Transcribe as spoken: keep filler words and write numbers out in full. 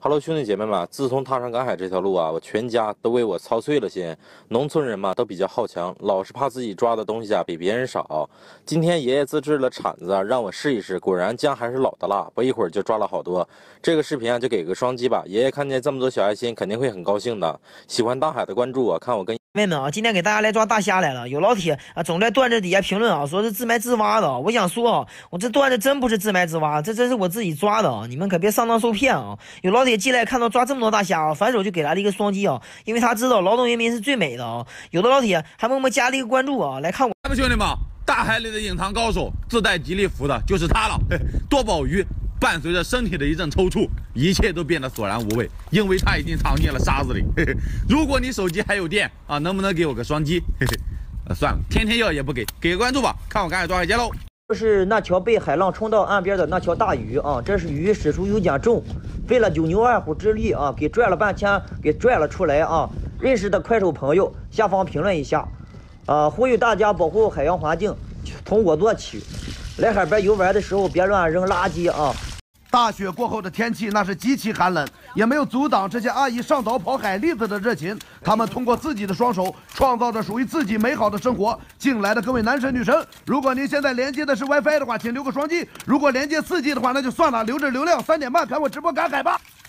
Hello，兄弟姐妹们，自从踏上赶海这条路啊，我全家都为我操碎了心。农村人嘛，都比较好强，老是怕自己抓的东西啊比别人少。今天爷爷自制了铲子，让我试一试，果然姜还是老的辣，不一会儿就抓了好多。这个视频啊，就给个双击吧，爷爷看见这么多小爱心，肯定会很高兴的。喜欢大海的关注我，看我跟。 妹们啊，今天给大家来抓大虾来了。有老铁啊，总在段子底下评论啊，说是自埋自挖的。我想说啊，我这段子真不是自埋自挖，这真是我自己抓的啊！你们可别上当受骗啊！有老铁进来看到抓这么多大虾啊，反手就给来了一个双击啊，因为他知道劳动人民是最美的啊。有的老铁还默默加了一个关注啊，来看我。 咱们兄弟们，大海里的隐藏高手，自带吉利符的就是他了。多宝鱼伴随着身体的一阵抽搐，一切都变得索然无味，因为它已经藏进了沙子里。嘿嘿，如果你手机还有电啊，能不能给我个双击？嘿嘿，呃，算了，天天要也不给，给个关注吧，看我赶海抓海见喽。 这是那条被海浪冲到岸边的那条大鱼啊，这是鱼使出有点重，费了九牛二虎之力啊，给拽了半天，给拽了出来啊。认识的快手朋友下方评论一下，啊，呼吁大家保护海洋环境，从我做起。来海边游玩的时候别乱扔垃圾啊。 大雪过后的天气那是极其寒冷，也没有阻挡这些阿姨上岛跑海蛎子的热情。她们通过自己的双手，创造着属于自己美好的生活。进来的各位男神女神，如果您现在连接的是 WiFi 的话，请留个双击；如果连接 四 G 的话，那就算了，留着流量。三点半看我直播赶海吧。